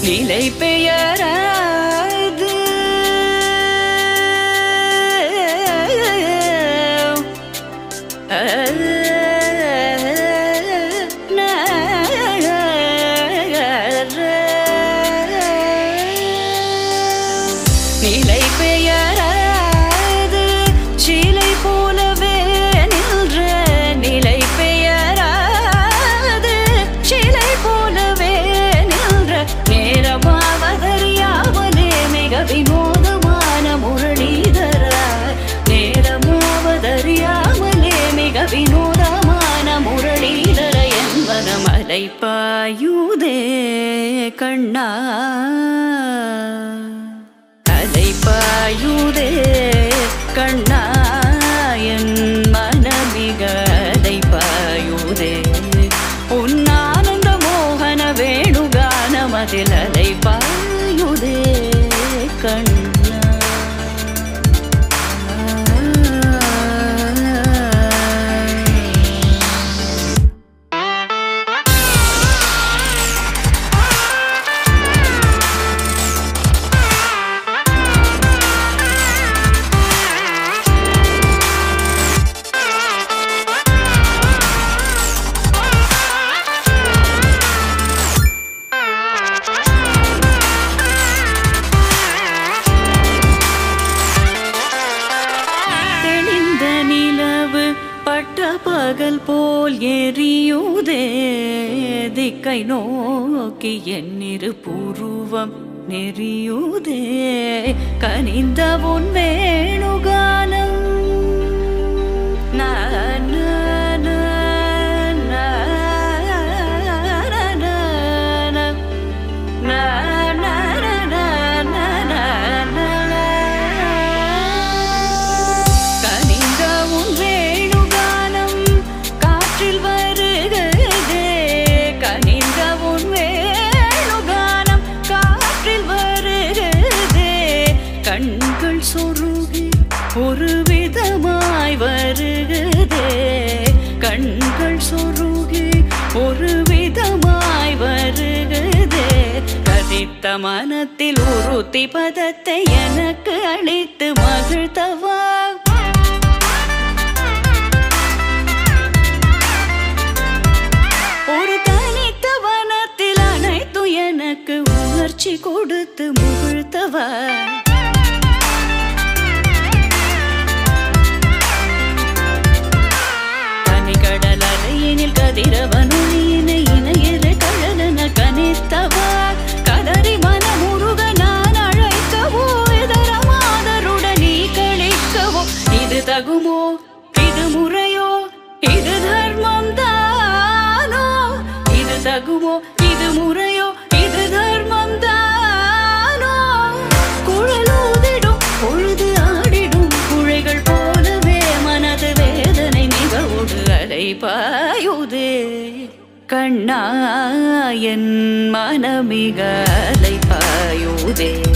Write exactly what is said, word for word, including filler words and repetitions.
நிலை பெயராது நிலை பெயராது சிலை போலவே நின்ற நிலை பெயராது சிலை போலவே நின்ற நேரமாவதறியாமலே மிக வினோதமான முரளிதர நேரமாவதறியாமலே மிக வினோதமான முரளிதர என்பன அலைபாயுதே கண்ணா அலைபாயுதே கண்ணா என் மனமிக அலைபாயுதே உன் ஆனந்த மோகன வேணுகானமதில் அலைபாயுதே கண்ணா. பகல் போல் எரியுதே திக்கை நோக்கி என்னிரு புருவம் நெறியுதே கனிந்த உன் வேணுகானம் நான் கண்கள் சொருகி ஒரு விதமாய் வருகுதே கண்கள் சொருகி ஒரு விதமாய் வருகுதே கதித்த மனத்தில் உறுத்தி பதத்தை எனக்கு அளித்து மகிழ்த்தவா ஒரு தனித்த வனத்தில் அனைத்து எனக்கு உணர்ச்சி கொடுத்து முகிழ்த்தவா கடலறையினில் கதிரவனொளியினை இணையிறு கழலன கனித்தவா கதறி மனமுருக நான் அழைக்கவோ இதர மாதருடன் நீ கழிக்கவோ இது தகுமோ இது முறையோ இது தர்மம் தானோ இது தகுமோ இது முறையோ இது தர்மம் தானோ குழலூதிடும் பொழுது ஆடிடும் குழைகள் போலவே மனது வேதனை மிகவோடு அலைபாயுதே கண்ணா என் மனமிக அலைபாயுதே.